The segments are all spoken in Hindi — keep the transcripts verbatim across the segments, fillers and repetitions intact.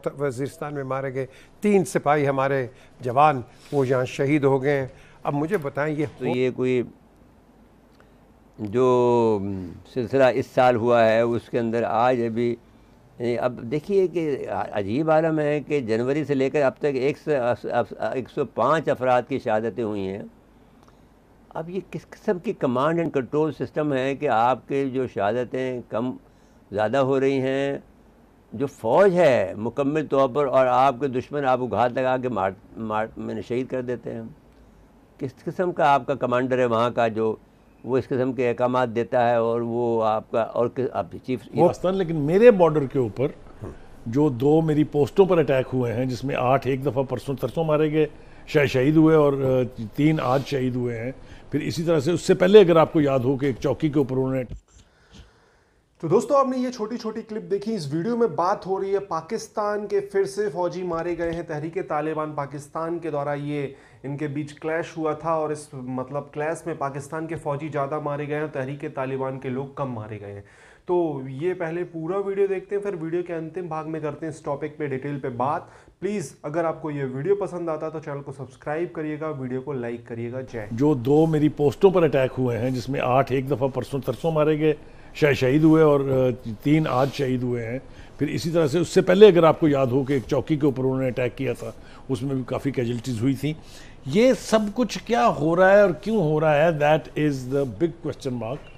वज़ीरिस्तान में मारे गए, तीन सिपाही हमारे जवान वो यहाँ शहीद हो गए हैं। अब मुझे बताएं ये तो ये कोई जो सिलसिला इस साल हुआ है उसके अंदर आज अभी अब देखिए कि अजीब आलम है कि जनवरी से लेकर अब तक एक सौ एक सौ पाँच अफराद की शहादतें हुई हैं। अब ये किस किस्म की कमांड एंड कंट्रोल सिस्टम है कि आपके जो शहादतें कम ज़्यादा हो रही हैं, जो फ़ौज है मुकम्मल तौर पर, और आपके दुश्मन आपको घात लगा के मार मार मैंने शहीद कर देते हैं। किस किस्म का आपका कमांडर है वहाँ का जो वो इस किस्म के अहकामात देता है, और वो आपका और आप चीफ पाकिस्तान। लेकिन मेरे बॉर्डर के ऊपर जो दो मेरी पोस्टों पर अटैक हुए हैं, जिसमें आठ एक दफ़ा परसों तरसों मारे गए शायद शहीद हुए और तीन आज शहीद हुए हैं। फिर इसी तरह से उससे पहले अगर आपको याद हो कि एक चौकी के ऊपर उन्होंने। तो दोस्तों आपने ये छोटी छोटी क्लिप देखी। इस वीडियो में बात हो रही है पाकिस्तान के फिर से फौजी मारे गए हैं। तहरीक तालिबान पाकिस्तान के द्वारा ये इनके बीच क्लैश हुआ था और इस मतलब क्लैश में पाकिस्तान के फौजी ज़्यादा मारे गए हैं, तहरीक तालिबान के लोग कम मारे गए हैं। तो ये पहले पूरा वीडियो देखते हैं, फिर वीडियो के अंतिम भाग में करते हैं इस टॉपिक पे डिटेल पे बात। प्लीज़ अगर आपको ये वीडियो पसंद आता तो चैनल को सब्सक्राइब करिएगा, वीडियो को लाइक करिएगा। जय। जो दो मेरी पोस्टों पर अटैक हुए हैं, जिसमें आठ एक दफ़ा परसों तरसों मारे गए शायद शहीद हुए और तीन आज शहीद हुए हैं। फिर इसी तरह से उससे पहले अगर आपको याद हो कि एक चौकी के ऊपर उन्होंने अटैक किया था, उसमें भी काफ़ी कैजुअल्टीज़ हुई थी। ये सब कुछ क्या हो रहा है और क्यों हो रहा है, that is the big question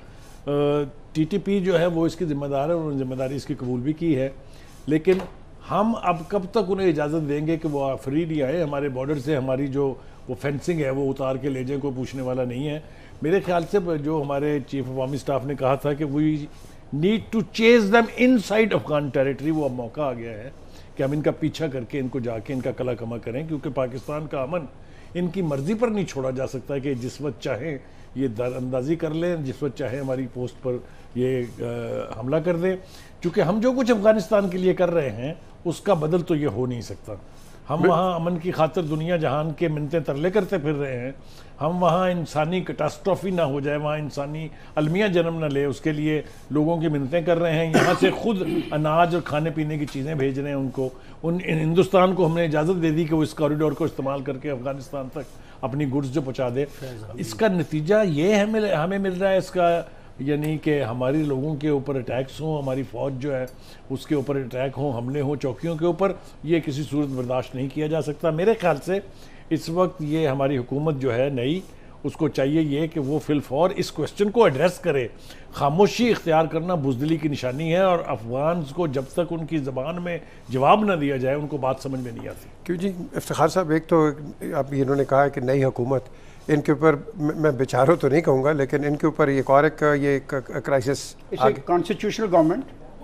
mark. TTP जो है वो इसकी जिम्मेदार है, उन्होंने जिम्मेदारी इसकी कबूल भी की है, लेकिन हम अब कब तक उन्हें इजाज़त देंगे कि वो फ्री नहीं आए हमारे बॉर्डर से, हमारी जो वो फेंसिंग है वो उतार के ले जाए, कोई पूछने वाला नहीं है। मेरे ख्याल से जो हमारे चीफ ऑफ आर्मी स्टाफ ने कहा था कि we need to chase them inside Afghan territory, वो अब मौका आ गया है कि हम इनका पीछा करके इनको जाके इनका कला कमा करें, क्योंकि पाकिस्तान का अमन इनकी मर्जी पर नहीं छोड़ा जा सकता कि जिस वक्त चाहें ये दरअंदाजी कर लें, जिस वक्त चाहे हमारी पोस्ट पर ये आ, हमला कर दें। क्योंकि हम जो कुछ अफगानिस्तान के लिए कर रहे हैं उसका बदल तो ये हो नहीं सकता। हम वहाँ अमन की खातिर दुनिया जहान के मिन्नतें तरले करते फिर रहे हैं, हम वहाँ इंसानी कैटास्ट्रॉफी ना हो जाए, वहाँ इंसानी अलमिया जन्म न ले, उसके लिए लोगों की मिन्नतें कर रहे हैं। यहाँ से खुद अनाज और खाने पीने की चीज़ें भेज रहे हैं उनको। उन हिंदुस्तान को हमने इजाज़त दे दी कि वो इस कॉरिडोर को इस्तेमाल करके अफगानिस्तान तक अपनी गुड्स जो पहुँचा दे। इसका नतीजा ये हमें हमें मिल रहा है इसका, यानी कि हमारे लोगों के ऊपर अटैक्स हों, हमारी फ़ौज जो है उसके ऊपर अटैक हों, हमले हों चौकियों के ऊपर, ये किसी सूरत बर्दाश्त नहीं किया जा सकता। मेरे ख्याल से इस वक्त ये हमारी हुकूमत जो है नई, उसको चाहिए ये कि वो फिलफौर इस क्वेश्चन को एड्रेस करे। खामोशी इख्तियार करना बुज़दिली की निशानी है, और अफगान को जब तक उनकी ज़बान में जवाब न दिया जाए उनको बात समझ में नहीं आती। क्यों जी इफ्तिखार साहब, एक तो अब इन्होंने कहा है कि नई हुकूमत, इनके ऊपर मैं बेचारों तो नहीं कहूँगा, लेकिन इनके ऊपर एक और एक ये crisis, constitutional government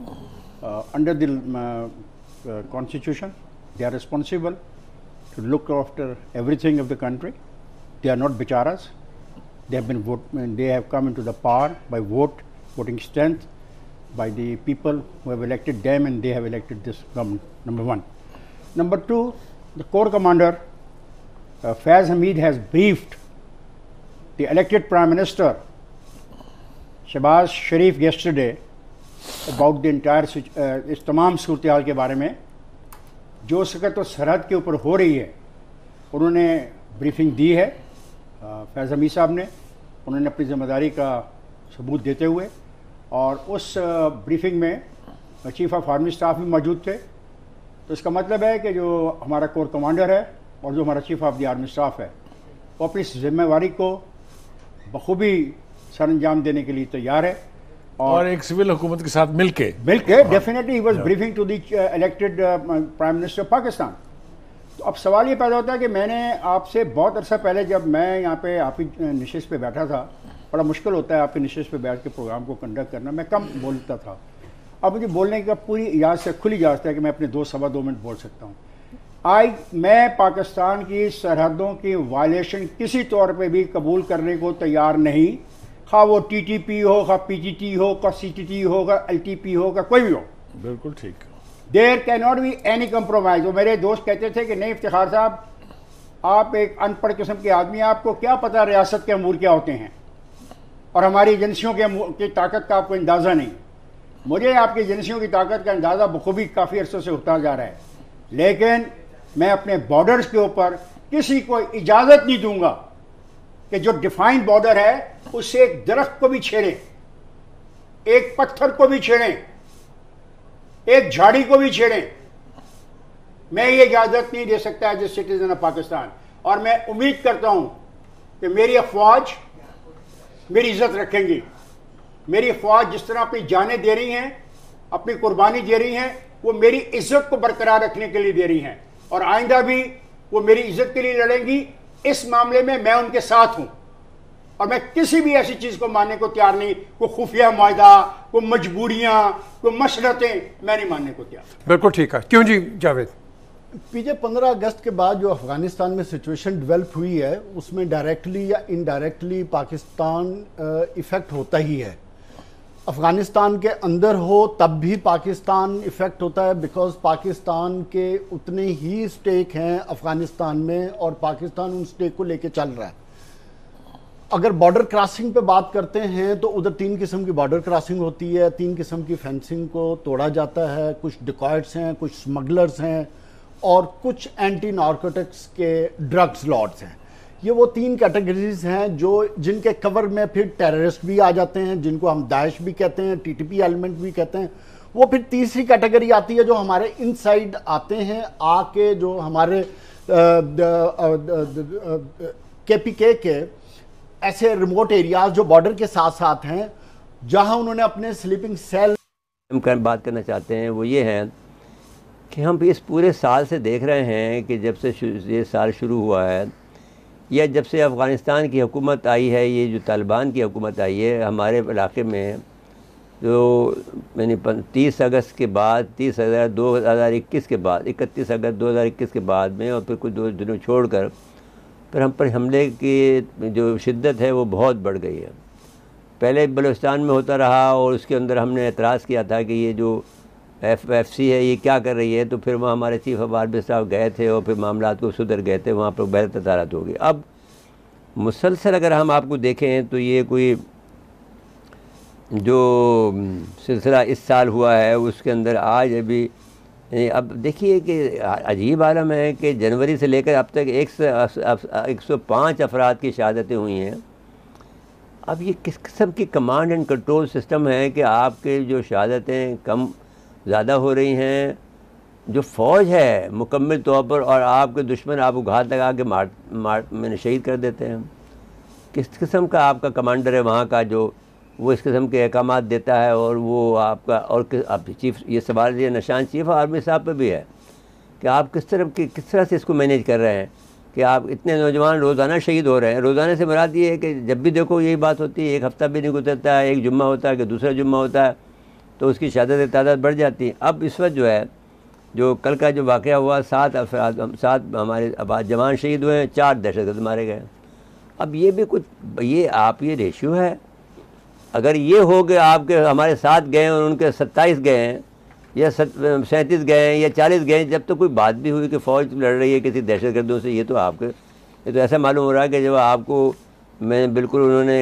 under the constitution, they are responsible to look after everything of the country. They are not bicharas. They have been vote, they have come into the power by vote, voting strength, by the people who have elected them, and they have elected this government. Number one. Number two, the Corps Commander uh, Faiz Hamid has briefed the elected Prime Minister Shehbaz Sharif yesterday about the entire uh, इस तमाम सूरत हाल के बारे में जो सके तो सरहद के ऊपर हो रही है। उन्होंने ब्रीफिंग दी है फैज़ हमीद साहब ने, उन्होंने अपनी ज़िम्मेदारी का सबूत देते हुए, और उस ब्रीफिंग में चीफ ऑफ आर्मी स्टाफ भी मौजूद थे। तो इसका मतलब है कि जो हमारा कोर कमांडर है और जो हमारा chief of the army staff है वो अपनी जिम्मेवारी को बखूबी सर अंजाम देने के लिए तैयार है, और, और एक सिविल हुकूमत के साथ मिलके मिलके definitely he was briefing to the elected prime minister of Pakistan. तो अब सवाल ये पैदा होता है कि मैंने आपसे बहुत अरसा पहले, जब मैं यहाँ पे आप ही निशिस्त पे बैठा था, बड़ा मुश्किल होता है आपके निशिस्त पे बैठ के प्रोग्राम को कंडक्ट करना, मैं कम बोलता था। अब मुझे बोलने का पूरी इजाज़त है, खुली इजाज़त है कि मैं अपने दो सवा दो मिनट बोल सकता हूँ। आज मैं पाकिस्तान की सरहदों की वायलेशन किसी तौर पे भी कबूल करने को तैयार नहीं, खा वो टी टी पी हो, खा पी टी टी हो, का सी टी टी हो, का एल टी पी हो, का कोई भी हो। बिल्कुल ठीक। There can not be any compromise. वो मेरे दोस्त कहते थे कि नहीं इफ्तिखार साहब, आप एक अनपढ़ किस्म के आदमी, आपको क्या पता रियासत के अमूर क्या होते हैं, और हमारी एजेंसियों के की ताकत का आपको अंदाज़ा नहीं। मुझे आपकी एजेंसियों की ताकत का अंदाज़ा बखूबी काफ़ी अरसों से होता जा रहा है। लेकिन मैं अपने बॉर्डर्स के ऊपर किसी को इजाज़त नहीं दूंगा कि जो डिफाइंड बॉर्डर है उससे एक दरख्त को भी छेड़ें, एक पत्थर को भी छेड़ें, एक झाड़ी को भी छेड़ें। मैं ये इजाज़त नहीं दे सकता as a citizen of Pakistan. और मैं उम्मीद करता हूं कि मेरी अफवाज मेरी इज्जत रखेंगी। मेरी अफवाज जिस तरह अपनी जानें दे रही हैं, अपनी कुर्बानी दे रही हैं, वो मेरी इज्जत को बरकरार रखने के लिए दे रही हैं और आइंदा भी वो मेरी इज्जत के लिए लड़ेंगी। इस मामले में मैं उनके साथ हूं और मैं किसी भी ऐसी चीज को मानने को तैयार नहीं। कोई खुफिया मायदा, कोई मजबूरियां, कोई मशरतें मैं नहीं मानने को तैयार। बिल्कुल ठीक है। क्यों जी जावेद? पीछे पंद्रह अगस्त के बाद जो अफगानिस्तान में सिचुएशन डेवलप हुई है उसमें डायरेक्टली या इनडायरेक्टली पाकिस्तान इफेक्ट होता ही है। अफगानिस्तान के अंदर हो तब भी पाकिस्तान इफेक्ट होता है, बिकॉज पाकिस्तान के उतने ही स्टेक हैं अफगानिस्तान में और पाकिस्तान उन स्टेक को लेके चल रहा है। अगर बॉर्डर क्रॉसिंग पे बात करते हैं तो उधर तीन किस्म की बॉर्डर क्रॉसिंग होती है, तीन किस्म की फेंसिंग को तोड़ा जाता है। कुछ डिकॉयट्स हैं, कुछ स्मगलर्स हैं और कुछ एंटी नार्कोटिक्स के ड्रग्स लॉर्ड्स हैं। ये वो तीन कैटेगरीज हैं जो जिनके कवर में फिर टेररिस्ट भी आ जाते हैं, जिनको हम दाइश भी कहते हैं, टीटीपी एलिमेंट भी कहते हैं। वो फिर तीसरी कैटेगरी आती है जो हमारे इनसाइड आते हैं, आके जो हमारे केपीके के ऐसे रिमोट एरियाज जो बॉर्डर के साथ साथ हैं, जहां उन्होंने अपने स्लीपिंग सेल हम बात करना चाहते हैं वो ये है कि हम इस पूरे साल से देख रहे हैं कि जब से ये साल शुरू हुआ है या जब से अफ़गानिस्तान की हुकूमत आई है, ये जो तालिबान की हुकूमत आई है हमारे इलाके में, जो मैंने तीस अगस्त के बाद तीस हज़ार दो हज़ार इक्कीस के बाद इकतीस अगस्त दो हज़ार इक्कीस के बाद में और फिर कुछ दो दिनों छोड़कर फिर हम पर हमले की जो शिद्दत है वो बहुत बढ़ गई है। पहले बलूचिस्तान में होता रहा और उसके अंदर हमने एतराज़ किया था कि ये जो एफ एफ सी है ये क्या कर रही है, तो फिर वहाँ हमारे चीफ ऑफ आर्मी साहब गए थे और फिर मामला को सुधर गए थे, वहाँ पर बेहतर तजारत होगी। अब मुसलसल अगर हम आपको देखें तो ये कोई जो सिलसिला इस साल हुआ है उसके अंदर आज अभी अब देखिए कि अजीब आलम है कि जनवरी से लेकर अब तक एक सौ एक सौ पाँच अफराद की शहादतें हुई हैं। अब ये किस किस्म की कमांड एंड कंट्रोल सिस्टम है कि आपके जो शहादतें कम ज़्यादा हो रही हैं, जो फ़ौज है मुकम्मल तौर पर, और आपके दुश्मन आपको घात लगा के मार मार मैंने शहीद कर देते हैं। किस किस्म का आपका कमांडर है वहाँ का जो वो इस किस्म के अहकामात देता है और वो आपका और आप चीफ ये सवाल ये निशान चीफ आर्मी साहब पे भी है कि आप किस तरह की किस तरह से इसको मैनेज कर रहे हैं कि आप इतने नौजवान रोज़ाना शहीद हो रहे हैं। रोज़ाना से मुराद ये है कि जब भी देखो यही बात होती है, एक हफ़्ता भी नहीं गुजरता है, एक जुम्मा होता है कि दूसरा जुम्मा होता है तो उसकी शहादत तादाद बढ़ जाती है। अब इस वक्त जो है जो कल का जो वाक़या हुआ, सात अफराद सात हमारे आबाद जवान शहीद हुए हैं, चार दहशतगर्द मारे गए। अब ये भी कुछ ये आप ये रेशियो है, अगर ये हो गए आपके हमारे सात गए और उनके सत्ताईस गए हैं या सैंतीस गए हैं या चालीस गए हैं, जब तक तो कोई बात भी हुई कि फ़ौज लड़ रही है किसी दहशतगर्दों से, ये तो आपके ये तो ऐसा मालूम हो रहा है कि जब आपको मैं बिल्कुल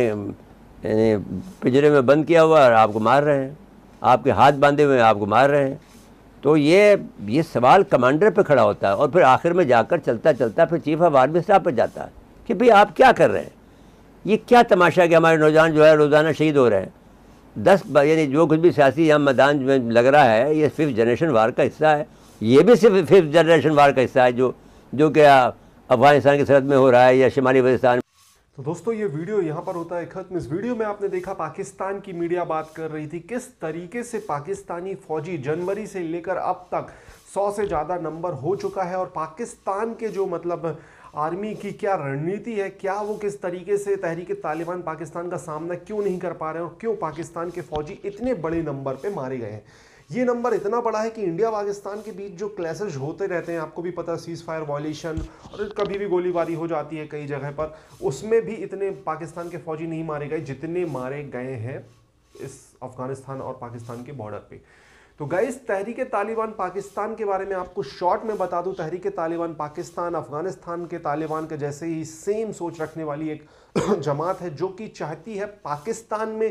उन्होंने पिंजरे में बंद किया हुआ और आपको मार रहे हैं, आपके हाथ बांधे हुए आपको मार रहे हैं। तो ये ये सवाल कमांडर पे खड़ा होता है और फिर आखिर में जाकर चलता चलता फिर चीफ ऑफ आर्मी स्टाफ पर जाता है कि भाई आप क्या कर रहे हैं, ये क्या तमाशा है कि हमारे नौजवान जो है रोज़ाना शहीद हो रहे हैं। दस यानी जो कुछ भी सियासी यहाँ मैदान में लग रहा है ये फिफ्थ जनरेशन वार का हिस्सा है, ये भी सिर्फ फिफ्थ जनरेशन वार का हिस्सा है जो जो क्या अफगानिस्तान की सरहद में हो रहा है या शिमाली वजिस्तान। तो दोस्तों ये वीडियो यहाँ पर होता है खत्म। इस वीडियो में आपने देखा पाकिस्तान की मीडिया बात कर रही थी किस तरीके से पाकिस्तानी फौजी जनवरी से लेकर अब तक सौ से ज़्यादा नंबर हो चुका है और पाकिस्तान के जो मतलब आर्मी की क्या रणनीति है, क्या वो किस तरीके से तहरीक तालिबान पाकिस्तान का सामना क्यों नहीं कर पा रहे हैं और क्यों पाकिस्तान के फौजी इतने बड़े नंबर पे मारे गए हैं। ये नंबर इतना बड़ा है कि इंडिया पाकिस्तान के बीच जो क्लैशेज होते रहते हैं, आपको भी पता, सीज फायर वॉयलेशन और कभी भी गोलीबारी हो जाती है कई जगह पर, उसमें भी इतने पाकिस्तान के फौजी नहीं मारे गए जितने मारे गए हैं इस अफगानिस्तान और पाकिस्तान के बॉर्डर पे। तो गाइस तहरीक तालिबान पाकिस्तान के बारे में आपको शॉर्ट में बता दूं, तहरीक तालिबान पाकिस्तान अफगानिस्तान के तालिबान के जैसे ही सेम सोच रखने वाली एक जमात है जो कि चाहती है पाकिस्तान में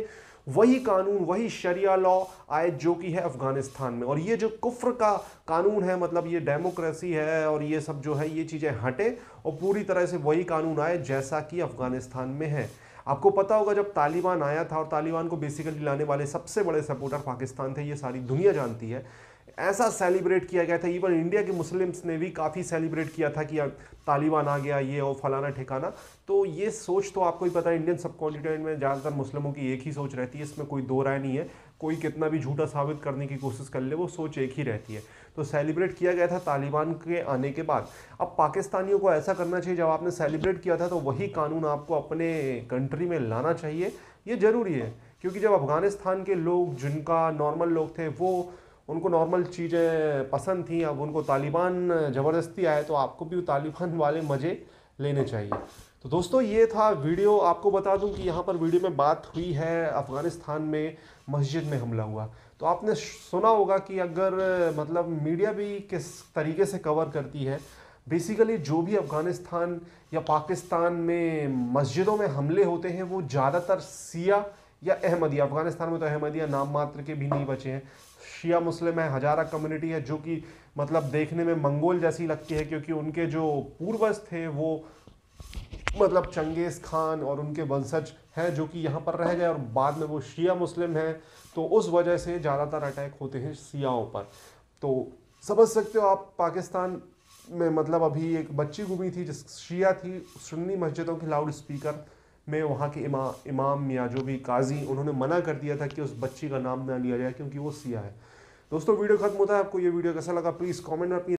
वही कानून, वही शरिया लॉ आए जो कि है अफगानिस्तान में। और ये जो कुफ्र का कानून है, मतलब ये डेमोक्रेसी है और ये सब जो है ये चीज़ें हटे और पूरी तरह से वही कानून आए जैसा कि अफगानिस्तान में है। आपको पता होगा जब तालिबान आया था, और तालिबान को बेसिकली लाने वाले सबसे बड़े सपोर्टर पाकिस्तान थे, ये सारी दुनिया जानती है। ऐसा सेलिब्रेट किया गया था, इवन इंडिया के मुस्लिम्स ने भी काफ़ी सेलिब्रेट किया था कि तालिबान आ गया, ये और फलाना ठिकाना। तो ये सोच तो आपको ही पता है, इंडियन सब कॉन्टिनेंट में ज़्यादातर मुस्लिमों की एक ही सोच रहती है, इसमें कोई दो राय नहीं है। कोई कितना भी झूठा साबित करने की कोशिश कर ले, वो सोच एक ही रहती है। तो सेलिब्रेट किया गया था तालिबान के आने के बाद। अब पाकिस्तानियों को ऐसा करना चाहिए, जब आपने सेलिब्रेट किया था तो वही कानून आपको अपने कंट्री में लाना चाहिए, ये ज़रूरी है। क्योंकि जब अफगानिस्तान के लोग, जिनका नॉर्मल लोग थे, वो उनको नॉर्मल चीज़ें पसंद थी, अब उनको तालिबान ज़बरदस्ती आए तो आपको भी तालिबान वाले मज़े लेने चाहिए। तो दोस्तों ये था वीडियो। आपको बता दूं कि यहाँ पर वीडियो में बात हुई है अफ़गानिस्तान में मस्जिद में हमला हुआ। तो आपने सुना होगा कि अगर मतलब मीडिया भी किस तरीके से कवर करती है, बेसिकली जो भी अफ़गानिस्तान या पाकिस्तान में मस्जिदों में हमले होते हैं वो ज़्यादातर शिया या अहमदिया, अफ़गानिस्तान में तो अहमदिया नाम मात्र के भी नहीं बचे हैं, शिया मुस्लिम है, हजारा कम्युनिटी है, जो कि मतलब देखने में मंगोल जैसी लगती है, क्योंकि उनके जो पूर्वज थे वो मतलब चंगेज़ खान और उनके वंशज हैं जो कि यहाँ पर रह गए और बाद में वो शिया मुस्लिम हैं। तो उस वजह से ज़्यादातर अटैक होते हैं शियाओं पर। तो समझ सकते हो आप, पाकिस्तान में मतलब अभी एक बच्ची गुमी थी जिस शिया थी, सुन्नी मस्जिदों के लाउड स्पीकर में वहाँ के इमा, इमाम या जो भी काजी, उन्होंने मना कर दिया था कि उस बच्ची का नाम ना लिया जाए क्योंकि वो शिया है। दोस्तों वीडियो खत्म होता है। आपको ये वीडियो कैसा लगा प्लीज़ कमेंट में अपनी